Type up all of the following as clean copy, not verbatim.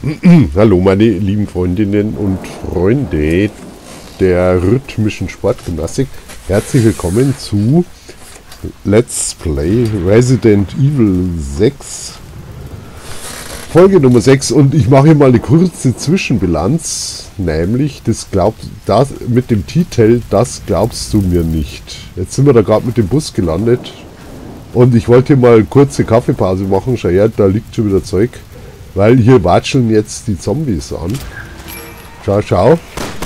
Hallo meine lieben Freundinnen und Freunde der rhythmischen Sportgymnastik. Herzlich willkommen zu Let's Play Resident Evil 6 Folge Nummer 6 und ich mache hier mal eine kurze Zwischenbilanz, nämlich das mit dem Titel, das glaubst du mir nicht. Jetzt sind wir da gerade mit dem Bus gelandet und ich wollte hier mal eine kurze Kaffeepause machen. Schau her, da liegt schon wieder Zeug. Weil hier watscheln jetzt die Zombies an. Schau, schau.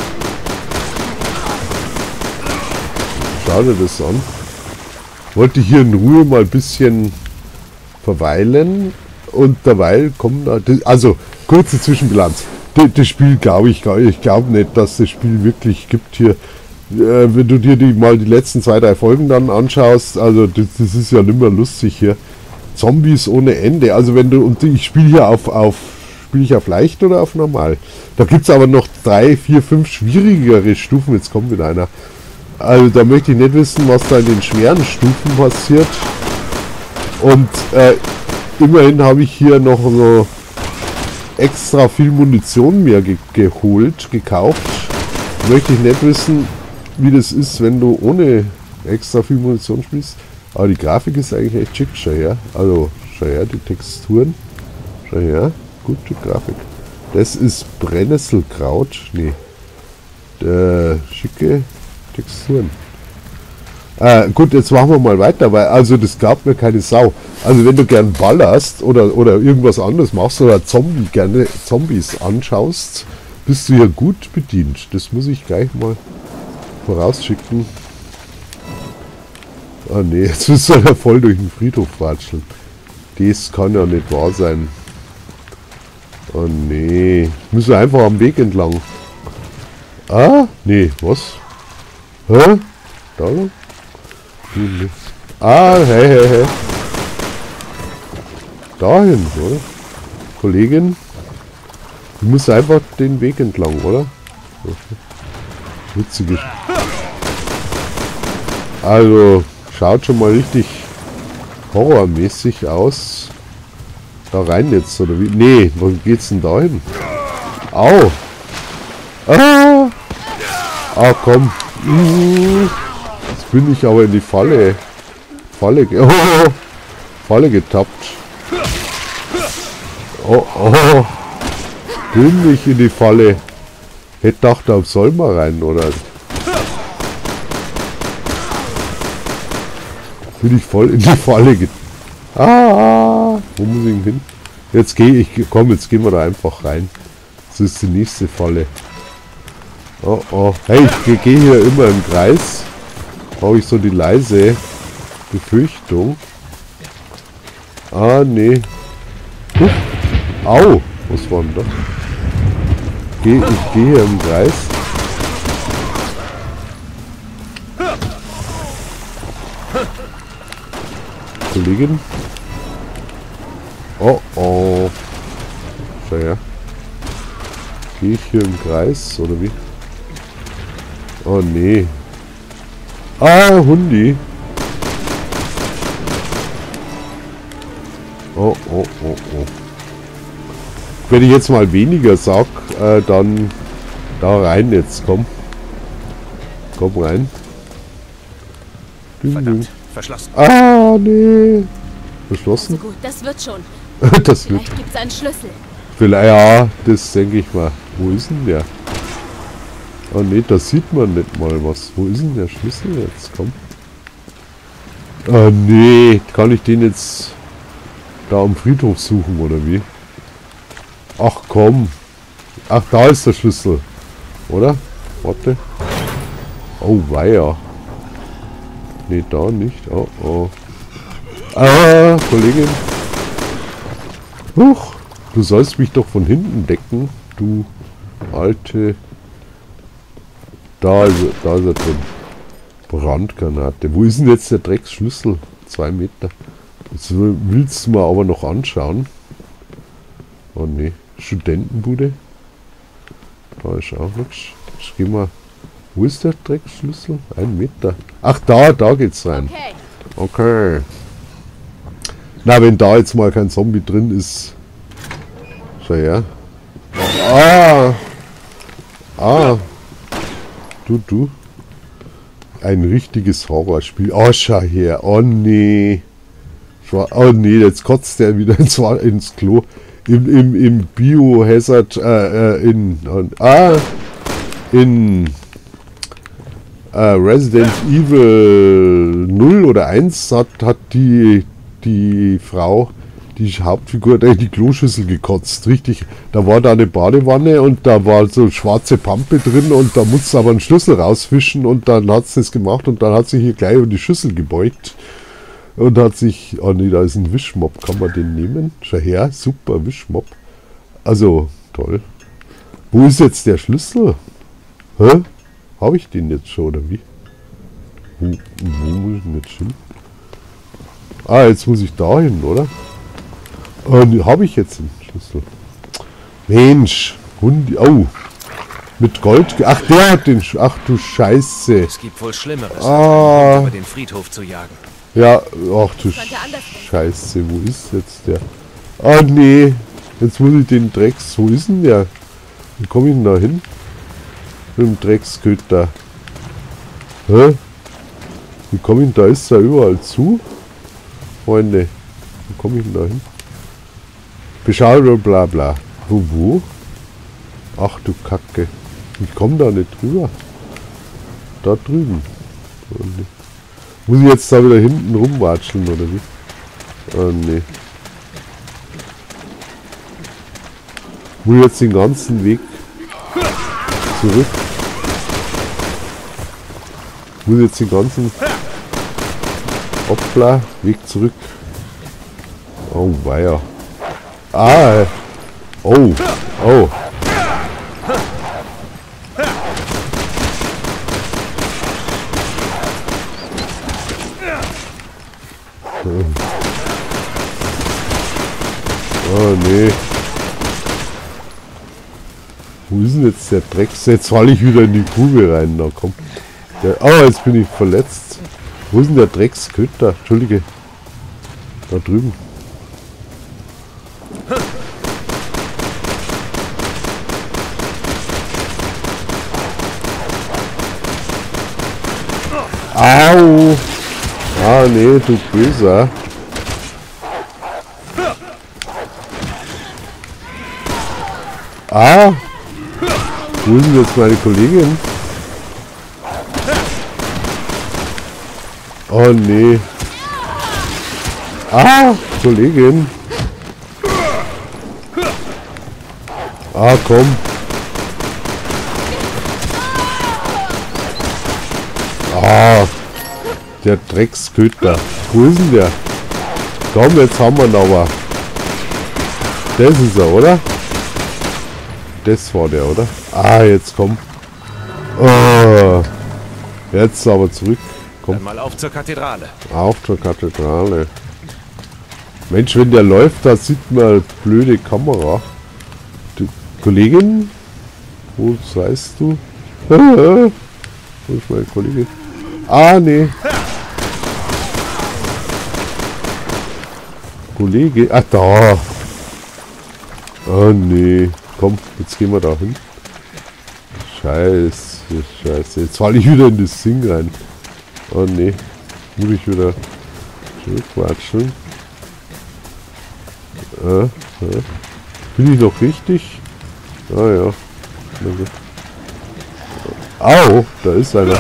Schau dir das an. Wollte hier in Ruhe mal ein bisschen verweilen. Und derweil kommen da... Also, kurze Zwischenbilanz. Das Spiel glaube ich glaube nicht, dass das Spiel wirklich gibt hier. Wenn du dir mal die letzten 2, 3 Folgen dann anschaust, also das ist ja nicht mehr lustig hier. Zombies ohne Ende. Also wenn du, und ich spiele hier spiele ich auf leicht oder auf normal. Da gibt es aber noch 3, 4, 5 schwierigere Stufen. Jetzt kommt wieder einer. Also da möchte ich nicht wissen, was da in den schweren Stufen passiert. Und immerhin habe ich hier noch so extra viel Munition mir gekauft. Möchte ich nicht wissen, wie das ist, wenn du ohne extra viel Munition spielst. Aber die Grafik ist eigentlich echt schick, schau her. Also, schau her, die Texturen. Schau her, gute Grafik. Das ist Brennnesselkraut. Nee. Schicke Texturen. Gut, jetzt machen wir mal weiter, weil also das gab mir keine Sau. Also wenn du gern ballerst oder irgendwas anderes machst oder gerne Zombies anschaust, bist du hier gut bedient. Das muss ich gleich mal vorausschicken. Ah ne, jetzt müssen wir ja voll durch den Friedhof watscheln. Das kann ja nicht wahr sein. Oh ne, müssen wir einfach am Weg entlang. Ah, ne, was? Hä? Da lang? Ah, hey. Dahin, oder? Kollegin, du musst einfach den Weg entlang, oder? Witzige. Also, schaut schon mal richtig horrormäßig aus. Da rein jetzt, oder wie? Nee, wo geht's denn da hin? Au! Ah! Ah, komm. Jetzt bin ich aber in die Falle getappt. Oh. Bin ich in die Falle. Hätte gedacht, da soll man rein, oder? Bin ich voll in die Falle wo muss ich hin? Jetzt jetzt gehen wir da einfach rein. Das ist die nächste Falle. Oh. Hey, ich gehe hier immer im Kreis. Brauche ich so die leise Befürchtung. Ah, nee. Au! Was war denn das? Ich gehe hier im Kreis. Kollegin. Oh. Schau her. Gehe ich hier im Kreis, oder wie? Oh nee. Ah, Hundi. Oh. Wenn ich jetzt mal weniger sag, dann da rein jetzt, komm. Komm rein. Verdammt, verschlossen. Ah, nee. Verschlossen? Also gut, das wird schon. Vielleicht gibt es einen Schlüssel. Vielleicht, ja, das denke ich mal. Wo ist denn der? Oh ne, da sieht man nicht mal was. Wo ist denn der Schlüssel jetzt? Komm. Oh nee, kann ich den jetzt da am Friedhof suchen oder wie? Ach komm. Ach, da ist der Schlüssel. Oder? Warte. Oh, weia. Ne, da nicht. Oh. Ah, Kollegin. Huch. Du sollst mich doch von hinten decken, du alte... Da ist er drin. Brandgranate. Wo ist denn jetzt der Drecksschlüssel? 2 Meter. Jetzt willst du mal aber noch anschauen. Oh ne. Studentenbude. Da ist auch nichts. Jetzt gehen wir. Wo ist der Drecksschlüssel? 1 Meter. Ach, da geht's rein. Okay. Na, wenn da jetzt mal kein Zombie drin ist. Schau her. Ah! Ah! Du. Ein richtiges Horrorspiel. Oh, schau her. Oh, nee. Oh, nee, jetzt kotzt der wieder ins Klo. Im Biohazard, in Resident Evil 0 oder 1 hat die Frau, die Hauptfigur, die Kloschüssel gekotzt. Richtig, da war da eine Badewanne und da war so schwarze Pampe drin und da musste aber einen Schlüssel rausfischen und dann hat sie das gemacht und dann hat sie hier gleich über die Schüssel gebeugt und hat sich, oh nee, da ist ein Wischmopp, kann man den nehmen? Schau her, super Wischmopp. Also, toll. Wo ist jetzt der Schlüssel? Hä? Habe ich den jetzt schon, oder wie? Wo muss ich denn jetzt hin? Ah, jetzt muss ich da hin, oder? Habe ich jetzt den Schlüssel? Mensch, Hundi, oh. Mit Gold, ach, der hat den, ach du Scheiße. Es gibt wohl Schlimmeres, als über den Friedhof zu jagen. Ja, ach du Scheiße, wo ist jetzt der? Ah, nee. Jetzt muss ich den Drecks... Wo ist denn der? Wie komme ich denn da hin? Mit dem Drecksköter. Hä? Wie komme ich denn da? Ist da überall zu? Freunde. Wo komme ich denn da hin? Beschau, bla bla. Wo? Ach du Kacke. Ich komme da nicht drüber. Da drüben. Muss ich jetzt da wieder hinten rumwatscheln, oder wie? Ah, nee. Muss ich jetzt den ganzen Weg zurück? Muss ich jetzt den ganzen Hoppla, Weg zurück? Oh, weia. Ah! Oh! Oh! Oh, nee. Wo ist denn jetzt der Drecks? Jetzt falle ich wieder in die Grube rein. Da kommt der. Oh, jetzt bin ich verletzt. Wo ist denn der Drecksköter? Entschuldige. Da drüben. Au! Ah, nee, du Böser. Ah! Wo ist denn jetzt meine Kollegin? Oh nee. Ah, Kollegin. Ah, komm. Ah, der Drecksköter. Wo ist denn der? Komm, jetzt haben wir ihn aber. Das ist er, oder? Das war der, oder? Ah, jetzt komm. Oh, jetzt aber zurück. Komm. Dann mal auf zur Kathedrale. Auf zur Kathedrale. Mensch, wenn der läuft, da sieht man eine blöde Kamera. Die Kollegin? Wo seist du? Wo ist meine Kollegin? Ah, nee. Kollege? Ah, da. Oh, nee. Komm, jetzt gehen wir da hin. Scheiße. Jetzt falle ich wieder in das Ding rein. Oh ne. Muss ich wieder zurückwatscheln. Bin ich noch richtig? Ah ja. Au, da ist einer.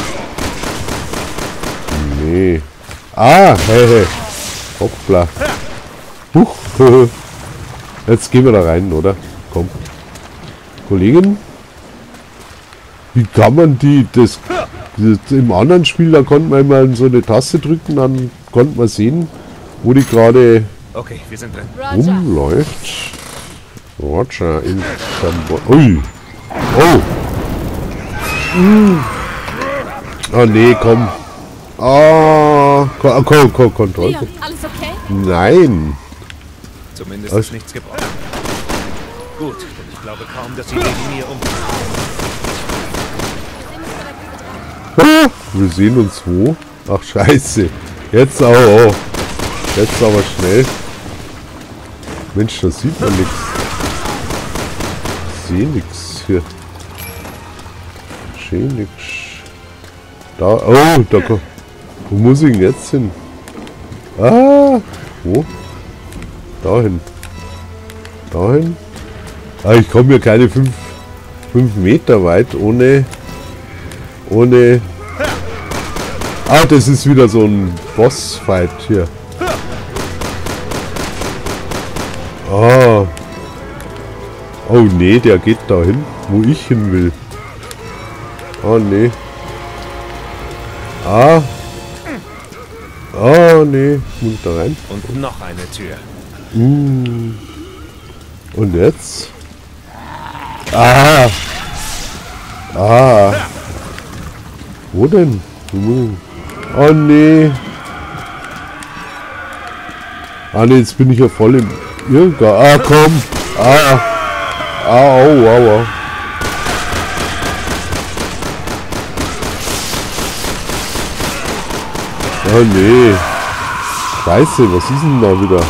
Nee. Ah, hey. Hoppla. Huch. Jetzt gehen wir da rein, oder? Komm. Kollegin? Wie kann man das im anderen Spiel, da konnte man mal so eine Taste drücken, dann konnte man sehen, wo die gerade Okay, wir sind drin. rumläuft. Roger in Ui. Oh. Oh nee, komm. Ah, Kontrolle. Leon, alles okay? Nein. Zumindest ist nichts gebrochen. Gut, denn ich glaube kaum, dass sie wegen mir Wir sehen uns wo? Ach scheiße. Jetzt auch. Jetzt aber schnell. Mensch, da sieht man nichts. sehe nichts hier. Ich sehe nichts. Da, oh, da kommt. Wo muss ich denn jetzt hin? Ah, wo? Dahin. Dahin. Ah, ich komme hier keine 5 Meter weit ohne. Ah, das ist wieder so ein Bossfight hier. Ah. Oh nee, der geht dahin, wo ich hin will. Oh nee. Ah. Oh nee, ich muss da rein. Und noch eine Tür. Und jetzt? Ah. Ah. Wo denn? Oh nee. Ah nee, jetzt bin ich ja voll im Irrgar. Ah komm. Ah. Au, au, au. Oh nee. Scheiße, was ist denn da wieder?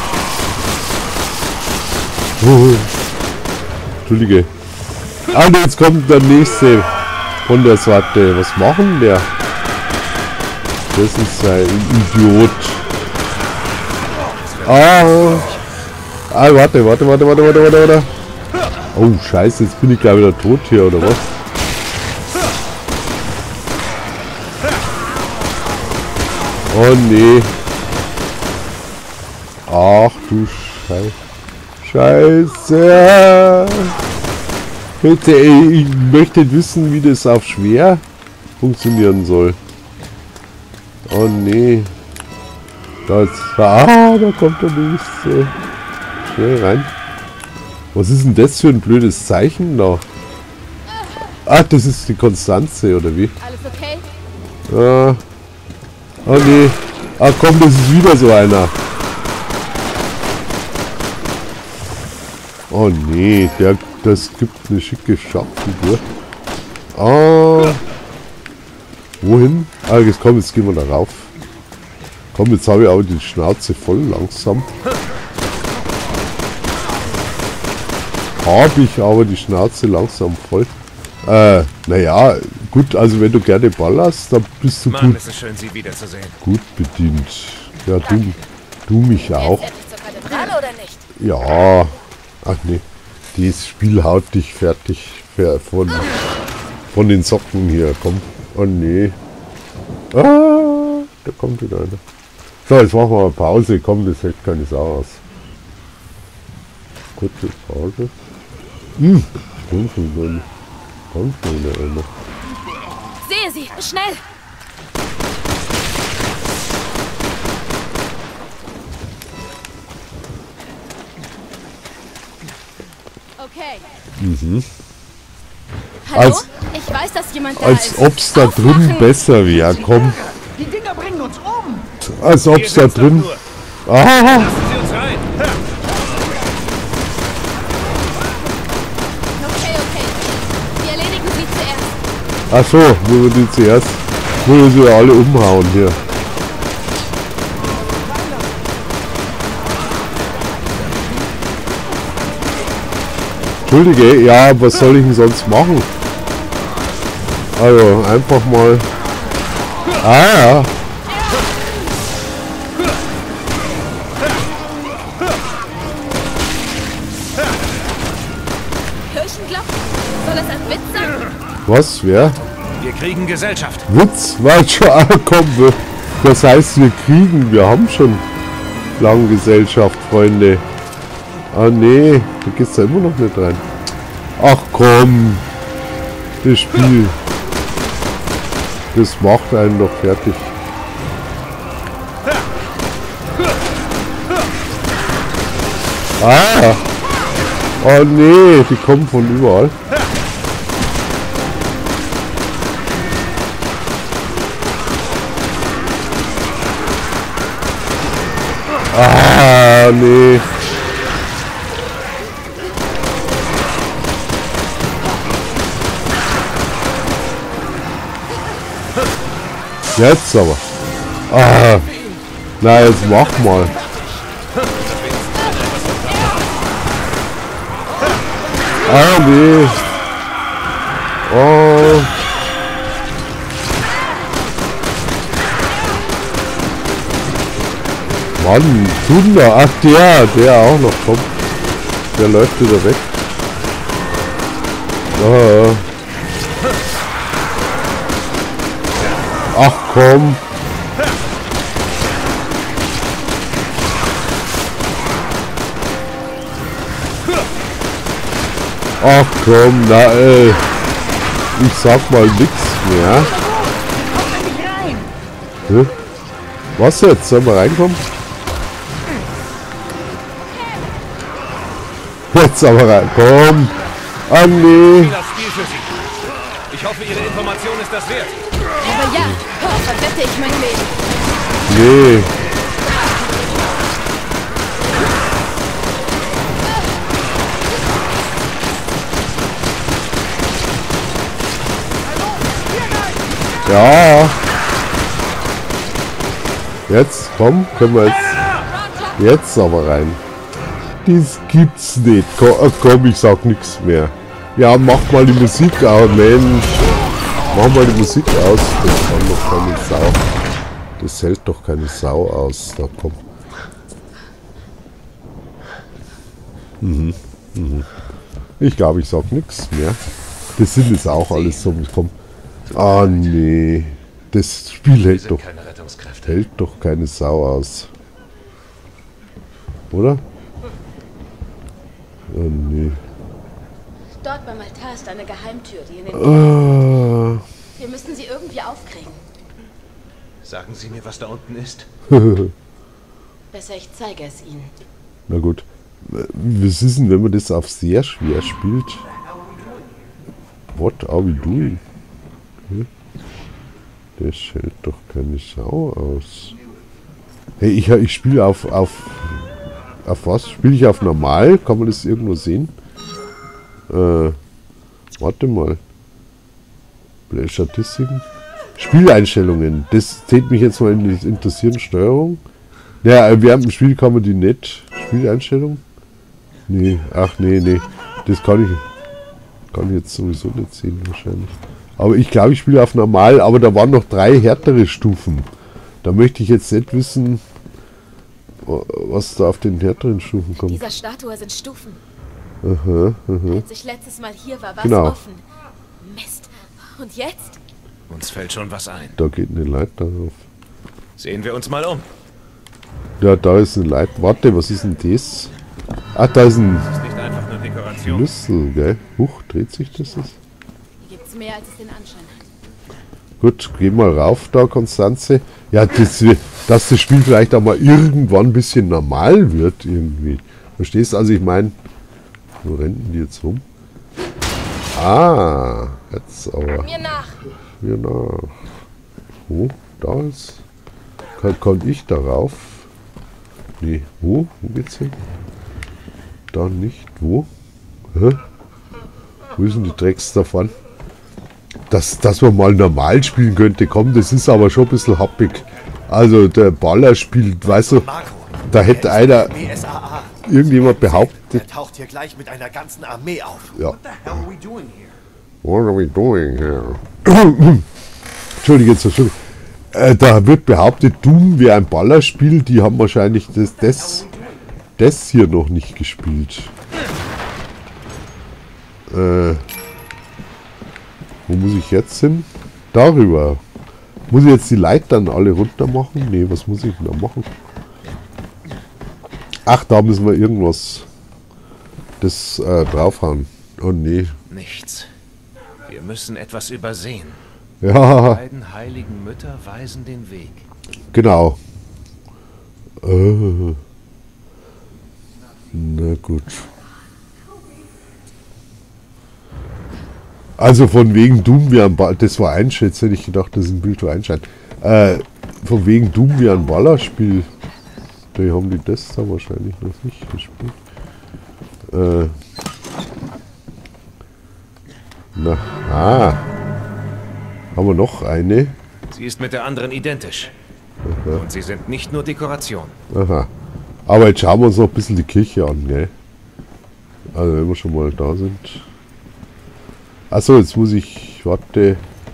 Entschuldige. Ah, jetzt kommt der nächste von der Sorte. Was machen der? Das ist ein Idiot. Warte. Oh, scheiße, jetzt bin ich gleich wieder tot hier, oder was? Oh, nee. Ach, du Scheiße. Bitte, ey, ich möchte wissen, wie das auf schwer funktionieren soll. Oh, nee. Da kommt der nächste. Schnell rein. Was ist denn das für ein blödes Zeichen da? Ah, das ist die Konstanze, oder wie? Alles okay? Ah. Oh nee. Ah komm, das ist wieder so einer. Oh nee, das gibt eine schicke Schachfigur. Ah. Wohin? Ah, jetzt komm, jetzt gehen wir da rauf. Komm, jetzt habe ich aber die Schnauze voll langsam. Habe ich aber die Schnauze langsam voll. Naja, gut, also wenn du gerne ballerst, dann bist du Mann, ist es schön, Sie wiederzusehen. gut bedient. Ja, du mich auch. Jetzt endlich zur Kathedrale oder nicht? Ja. Ach nee. Das Spiel haut dich fertig von den Socken hier. Komm. Oh nee. Ah, da kommt wieder einer. So, jetzt machen wir mal Pause. Komm, das hält keine Sau aus. Kurze Pause. Komm schon einer. Sehe sie, schnell! Okay. Hallo? Ich weiß, dass jemand da Als ist. ob's da drin Aufmachen! besser wäre. Komm. Die Dinger bringen uns um! Als ob's da drin. Ah! Lassen Sie uns rein. Okay. Wir erledigen sie zuerst. Ach so, wollen wir die zuerst. Wollen wir sie alle umhauen hier. Entschuldige, ja, was soll ich denn sonst machen? Also, einfach mal. Ah ja. Kirchenglocken? Soll das ein Witz sein? Was? Wer? Wir kriegen Gesellschaft. Witz? War schon angekommen. Das heißt, wir kriegen. Wir haben schon lange Gesellschaft, Freunde. Ah nee, du gehst da immer noch nicht rein. Ach komm. Das Spiel. Das macht einen doch fertig. Ah! Oh nee, die kommen von überall. Ah, nee. Jetzt aber. Ah. Na, jetzt mach mal. Ah, nee. Oh. Mann, Thunder. Ach, der auch noch kommt. Der läuft wieder weg. Ah. Ach komm. Ach komm, na ich sag mal nix mehr. Hm? Was jetzt? Sollen wir reinkommen? Jetzt aber rein. Komm. Andi. Ich hoffe, Ihre Information ist das wert. Aber ja, verwette ich mein Leben. Nee. Ja. Jetzt, komm, können wir jetzt aber rein. Das gibt's nicht. Komm, ich sag nichts mehr. Ja, mach mal die Musik aus, Mensch. Mach mal die Musik aus. Das kann doch keine Sau. Das hält doch keine Sau aus. Da komm. Ich glaube, ich sag nichts mehr. Das sind jetzt auch alles so. Komm. Ah, nee. Das Spiel hält doch keine Sau aus. Oder? Oh, nee. Dort beim Altar ist eine Geheimtür, die in den Wir müssen sie irgendwie aufkriegen. Sagen Sie mir, was da unten ist. Besser, ich zeige es Ihnen. Na gut. Was ist denn, wenn man das auf sehr schwer spielt? What are we doing? Das hält doch keine Sau aus. Hey, ich spiele auf was? Spiele ich auf normal? Kann man das irgendwo sehen? Warte mal. Statistiken. Spieleinstellungen. Das zählt mich jetzt mal in die interessieren. Steuerung. Ja, während dem Spiel kann man die nicht. Spieleinstellung? Nee, ach nee. Das kann ich jetzt sowieso nicht sehen wahrscheinlich. Aber ich glaube, ich spiele auf normal, aber da waren noch 3 härtere Stufen. Da möchte ich jetzt nicht wissen, was da auf den härteren Stufen kommt. Dieser Statue sind Stufen. Aha. Als ich letztes Mal hier war, war Genau. es offen. Mist. Und jetzt? Uns fällt schon was ein. Da geht eine Leiter drauf. Sehen wir uns mal um. Ja, da ist eine Leiter. Warte, was ist denn das? Ach, da ist ein Das ist nicht einfach nur Dekoration. Schlüssel, gell? Huch, dreht sich das jetzt? Hier gibt's mehr, als es den Anschein hat. Gut, geh mal rauf da, Konstanze. Ja, dass das Spiel vielleicht auch mal irgendwann ein bisschen normal wird, irgendwie. Verstehst du? Also ich meine, wo rennen die jetzt rum? Ah, jetzt aber. Mir nach. Ja, nach. Wo? Da ist. Kann ich darauf? Nee, wo? Wo geht's hin? Da nicht. Wo? Hä? Wo ist denn die Drecks davon? Dass man mal normal spielen könnte, komm, das ist aber schon ein bisschen happig. Also der Baller spielt, weißt du, da hätte einer, irgendjemand behauptet. Der taucht hier gleich mit einer ganzen Armee auf. Ja. What the hell are we doing here? What are we doing here? Entschuldige. Da wird behauptet, Doom wäre ein Ballerspiel, die haben wahrscheinlich das hier noch nicht gespielt. Wo muss ich jetzt hin? Darüber. Muss ich jetzt die Leitern alle runter machen? Nee, was muss ich denn da machen? Ach, da müssen wir irgendwas draufhauen. Oh nee. Nichts. Wir müssen etwas übersehen. Ja, Die beiden heiligen Mütter weisen den Weg. genau. Na gut. Also von wegen Doom wie ein Ball, das war Einschätz, hätte ich gedacht, das ist ein Bild für Einschein. Von wegen Doom wie ein Ballerspiel. Da haben die das da wahrscheinlich noch nicht gespielt. Haben wir noch eine? Sie ist mit der anderen identisch. Und sie sind nicht nur Dekoration. Aha. Aber jetzt schauen wir uns noch ein bisschen die Kirche an, gell? Also wenn wir schon mal da sind. Achso, jetzt muss ich, warte,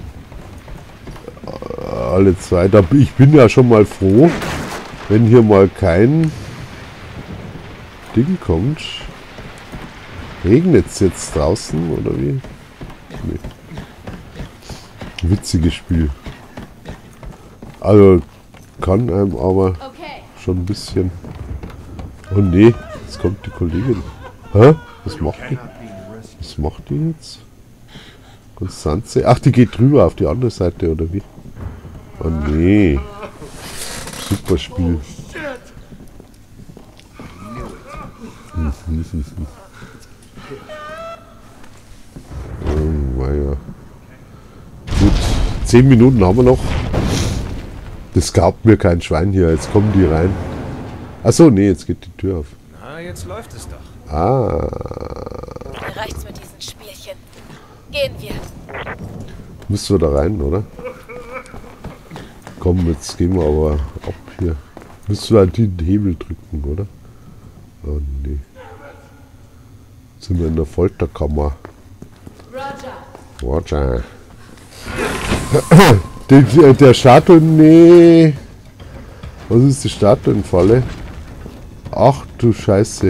alle zwei. Ich bin ja schon mal froh, wenn hier mal kein Ding kommt. Regnet es jetzt draußen oder wie? Nee. Witziges Spiel. Also kann einem aber schon ein bisschen. Oh nee, jetzt kommt die Kollegin. Hä? Was macht die? Was macht die jetzt? Konstanze. Ach, die geht drüber auf die andere Seite, oder wie? Oh nee. Super Spiel. Oh, ja. Gut, 10 Minuten haben wir noch. Das gab mir kein Schwein hier. Jetzt kommen die rein. Achso, nee, jetzt geht die Tür auf. Na, jetzt läuft es doch. Ah. Mir reicht's mit diesen Spielchen. Gehen wir. Müssen wir da rein, oder? Komm, jetzt gehen wir aber ab hier. Müssen wir den Hebel drücken, oder? Oh nee. Jetzt sind wir in der Folterkammer. Roger. Der Statuen, nee. Was ist die Statuenfalle? Ach du Scheiße.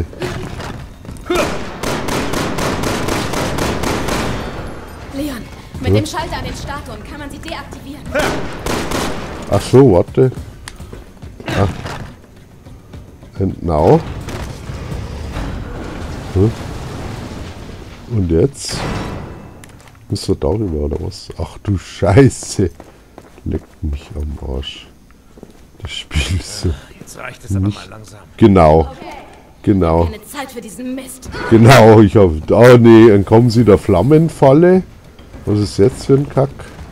Leon, mit dem Schalter an den Statuen kann man sie deaktivieren. Ach so, warte. Ah. And now. Und jetzt? Müssen wir darüber oder was? Ach du Scheiße. Leckt mich am Arsch. Das Spiel ist so. Jetzt reicht es aber mal langsam. Genau. Genau. Keine Zeit für diesen Mist. Genau, ich hab. Oh nee, dann kommen sie der Flammenfalle. Was ist jetzt für ein Kack?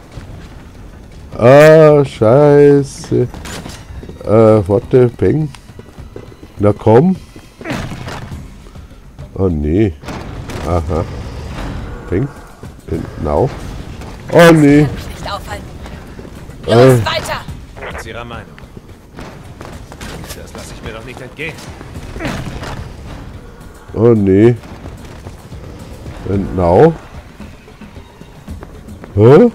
Ah, Scheiße. Warte, Peng. Na komm. Oh nee. Aha. Peng. Genau. Oh nee. Ich kann mich nicht aufhalten. Los, weiter! Ganz Ihrer Meinung. Das lasse ich mir doch nicht entgehen. Oh nee. Genau. Hä?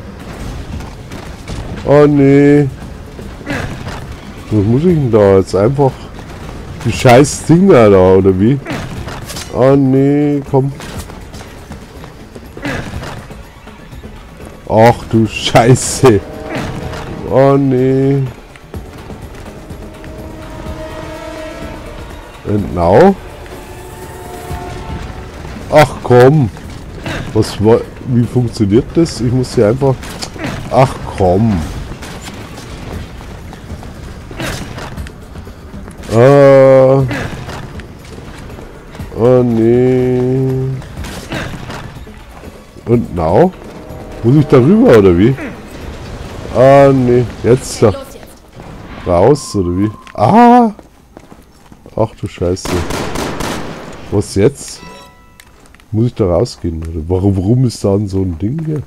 Oh nee. Was muss ich denn da jetzt einfach die scheiß Dinger da oder wie? Oh nee, komm. Ach du Scheiße. Oh nee. Genau. Ach komm. Was war. Wie funktioniert das? Ich muss hier einfach. Ach komm. Oh nee. Und now? Muss ich darüber oder wie? Ah nee. Jetzt da. Raus oder wie? Ah! Ach du Scheiße. Was jetzt? Muss ich da rausgehen? Oder warum ist da so ein Ding hier?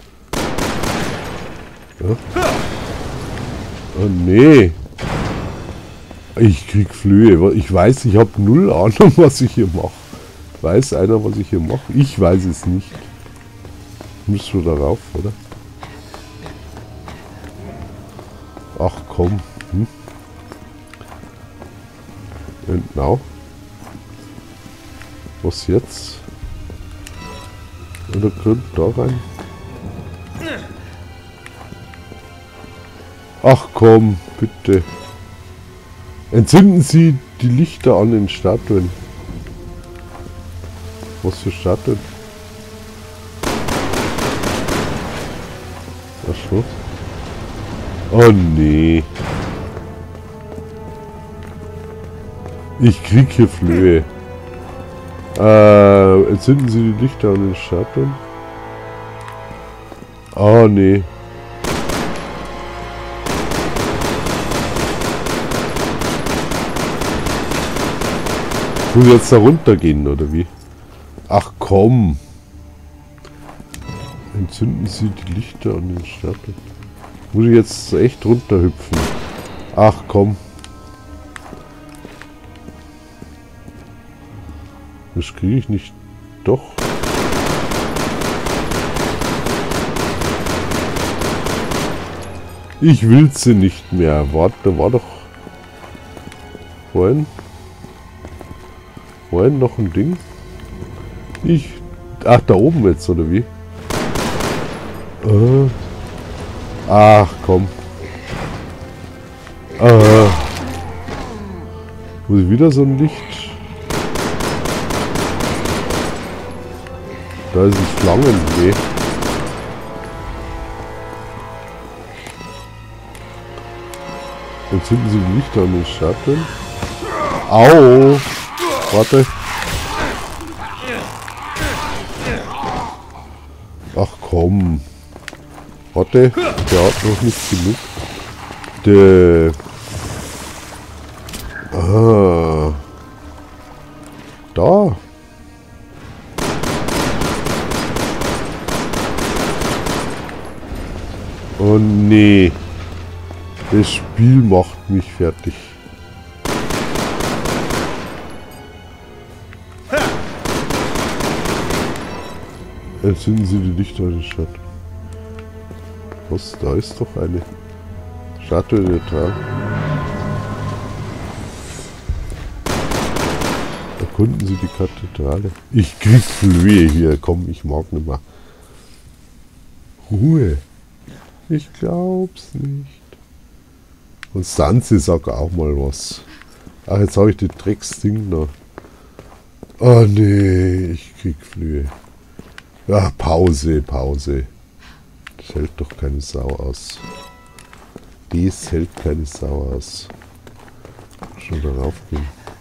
Ja? Oh nee. Ich krieg Flöhe. Ich weiß, ich habe null Ahnung, was ich hier mache. Weiß einer, was ich hier mache? Ich weiß es nicht. Müssen wir da rauf, oder? Ach komm. Genau. Was jetzt? Oder könnte da rein? Ach komm, bitte. Entzünden Sie die Lichter an den Statuen. Was für Statuen? Ach so. Oh nee. Ich krieg hier Flöhe. Entzünden Sie die Lichter an den Statuen? Oh nee. Muss ich jetzt da runtergehen oder wie? Ach komm. Entzünden Sie die Lichter an den Statuen. Muss ich jetzt echt runterhüpfen? Ach komm. Das kriege ich nicht. Doch. Ich will sie nicht mehr. Warte, da war doch vorhin noch ein Ding. Ach, da oben jetzt, oder wie? Ach, komm. Muss ich wieder so ein Licht? Da ist ein Schlangen. Nee. Entzünden Sie die Lichter an den Schatten. Au! Warte. Ach komm. Warte, der hat noch nicht genug. Da. Oh nee. Das Spiel macht mich fertig. Entzünden Sie die Lichter in der Stadt. Was? Da ist doch eine Statue der Tag. Erkunden Sie die Kathedrale. Ich krieg Flöhe hier. Komm, ich mag nicht mehr. Ruhe. Ich glaub's nicht. Und Sansi sagt auch mal was. Ach, jetzt habe ich den Drecksding noch. Oh nee, ich krieg Flöhe. Ja, Pause. Das hält doch keine Sau aus. Das hält keine Sau aus. Schon darauf gehen.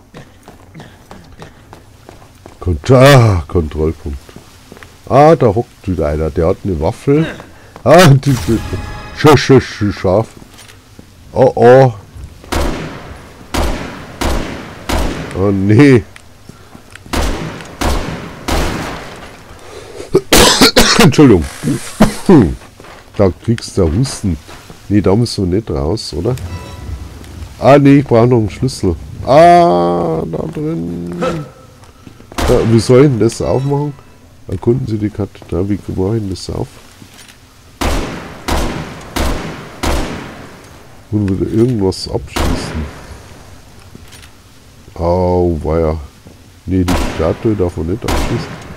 Kontrollpunkt. Ah, da hockt wieder einer. Der hat eine Waffel. Ah, die scharf. Oh, oh. Oh, nee. Entschuldigung. Da kriegst du Husten. Nee, da müssen wir nicht raus, oder? Ah, nee, ich brauche noch einen Schlüssel. Ah, da drin. Da, wie soll ich denn das aufmachen? Erkunden Sie die Kathedrale. Wie mache ich denn das auf? Und wieder irgendwas abschießen. Au, weia. Nee, die Statue darf man nicht abschießen.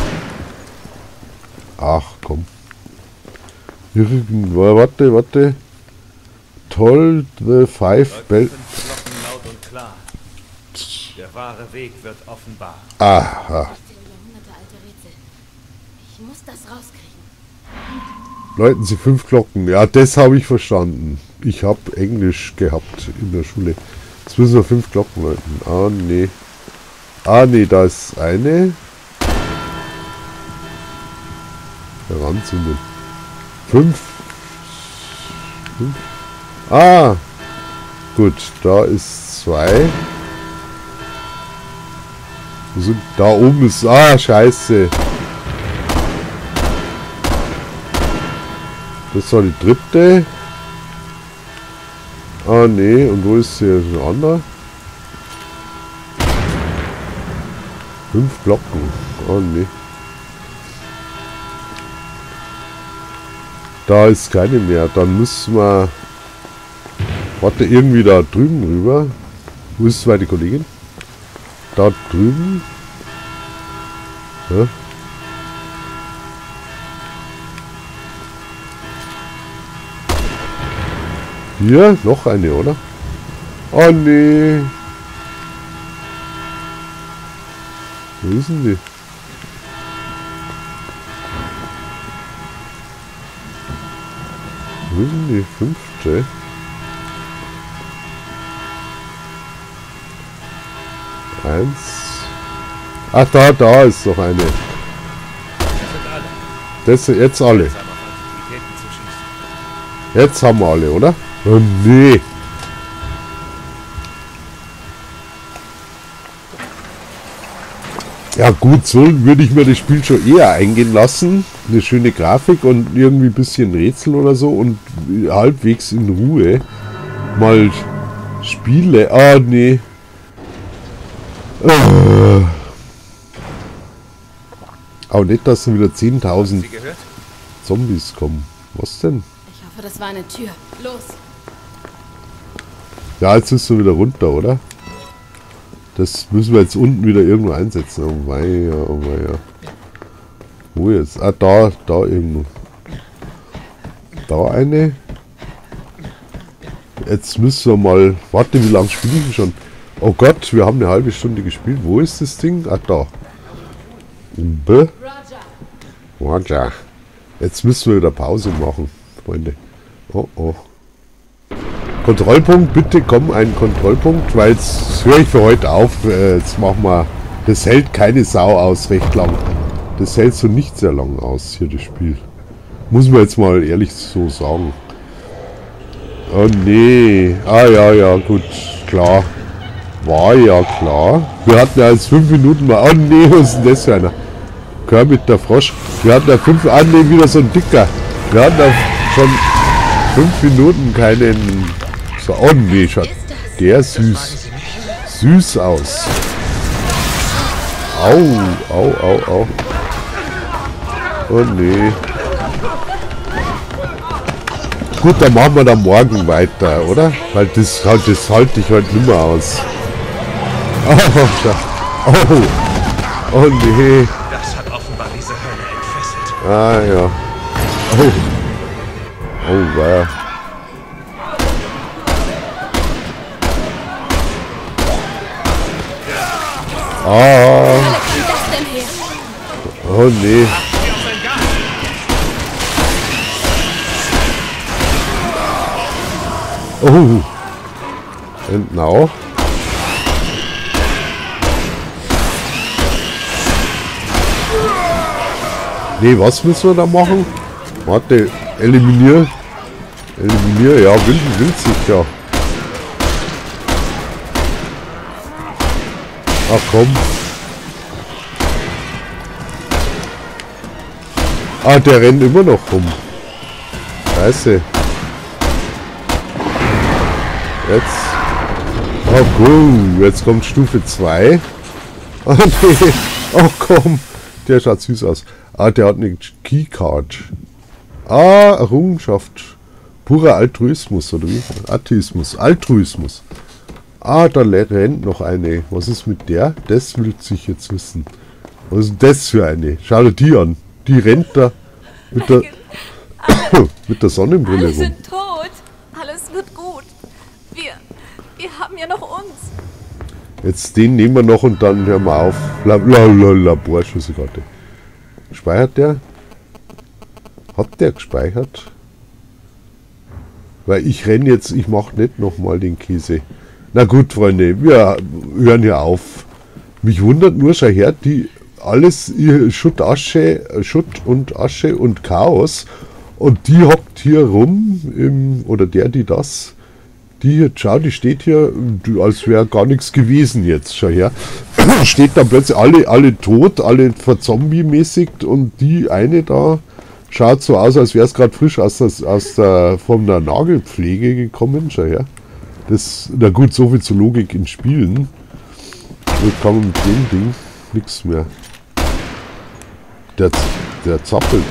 Ach, komm. Irgendwo, warte. Toll, the five bell. Laut und klar. Der wahre Weg wird offenbar. Aha. Jahrhunderte alte Rätsel. Ich muss das rauskriegen. Läuten Sie 5 Glocken. Ja, das habe ich verstanden. Ich habe Englisch gehabt in der Schule. Jetzt müssen wir 5 Glocken läuten. Ah, nee. Ah, nee, da ist eine. Heranzünden. 5. Ah. Gut, da ist 2. Da oben ist... Ah, scheiße. Das war die dritte. Ah, nee. Und wo ist hier ein anderer? 5 Glocken. Oh, nee. Da ist keine mehr. Dann müssen wir... Warte, irgendwie da drüben rüber. Wo ist meine Kollegin? Da drüben. Ja. Hier, noch eine, oder? Oh nee. Wo ist denn die? Wo ist denn die 5. Ach, da ist noch eine. Das sind jetzt alle. Jetzt haben wir alle, oder? Oh nee. Ja gut, so würde ich mir das Spiel schon eher eingehen lassen. Eine schöne Grafik und irgendwie ein bisschen Rätsel oder so und halbwegs in Ruhe mal Spiele. Ah, nee. Aber nicht, dass dann wieder 10.000 Sie gehört? Zombies kommen. Was denn? Ich hoffe, das war eine Tür. Los. Ja, jetzt ist du wieder runter, oder? Das müssen wir jetzt unten wieder irgendwo einsetzen. Oh weia, oh weia. Wo jetzt? Ah, da irgendwo. Da eine. Jetzt müssen wir mal... Warte, wie lange spiele ich denn schon? Oh Gott, wir haben eine halbe Stunde gespielt. Wo ist das Ding? Ah, da. B. Roger. Jetzt müssen wir wieder Pause machen, Freunde. Oh, oh. Kontrollpunkt, bitte komm, ein Kontrollpunkt, weil jetzt höre ich für heute auf. Jetzt machen wir... Das hält keine Sau aus, recht lang. Das hält so nicht sehr lang aus, hier das Spiel. Muss man jetzt mal ehrlich so sagen. Oh nee. Ah ja, gut, klar. War ja klar. Wir hatten ja jetzt 5 Minuten mal... Oh nee, was ist denn das für einer? Kermit der Frosch. Wir hatten ja 5... Ah nee, wieder so ein Dicker. Wir hatten ja schon 5 Minuten keinen... So, oh nee, schaut. Der ist süß. Süß aus. Au. Oh nee. Gut, dann machen wir dann morgen weiter, oder? Weil das halte ich heute nicht mehr aus. Oh nee. Das hat offenbar diese Hölle entfesselt. Ah ja. Oh wow. Ah. Oh nee. Oh. And now? Nee, was müssen wir da machen? Warte, eliminier. Eliminier, ja, will sich ja. Ach komm. Ah, der rennt immer noch rum. Scheiße. Jetzt. Oh cool. Jetzt kommt Stufe 2. Oh nee. Oh komm. Der schaut süß aus. Ah, der hat eine Keycard. Ah, Errungenschaft. Purer Altruismus, oder wie? Altruismus. Ah, da rennt noch eine. Was ist mit der? Das will ich jetzt wissen. Was ist das für eine? Schau dir die an. Die rennt da mit der, mit der Sonnenbrille Alle rum. sind tot. Alles wird gut. Wir haben ja noch uns. Jetzt den nehmen wir noch und dann hören wir auf. Laborschussekarte. Speichert der? Hat der gespeichert? Weil ich renne jetzt, ich mache nicht nochmal den Käse. Na gut, Freunde, wir hören hier auf. Mich wundert nur, schau her, die alles Schutt und Asche und Chaos. Und die hockt hier rum, oder die das. Die hier, schau, die steht hier, als wäre gar nichts gewesen jetzt, schau her. Steht da plötzlich alle tot, alle verzombie-mäßigt und die eine da schaut so aus, als wäre es gerade frisch von der Nagelpflege gekommen, schau her. Das, na gut, so viel zur Logik in Spielen. Jetzt kann man mit dem Ding nichts mehr. Der zappelt.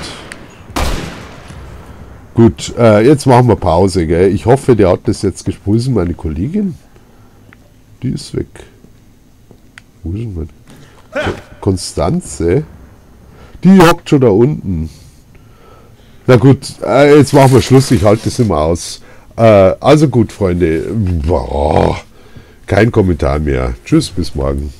Gut, jetzt machen wir Pause, gell? Ich hoffe, der hat das jetzt gespielt. Wo ist denn meine Kollegin? Die ist weg. Wo ist denn meine? Konstanze? Die hockt schon da unten. Na gut, jetzt machen wir Schluss. Ich halte das nicht mehr aus. Also gut, Freunde. Boah, kein Kommentar mehr. Tschüss, bis morgen.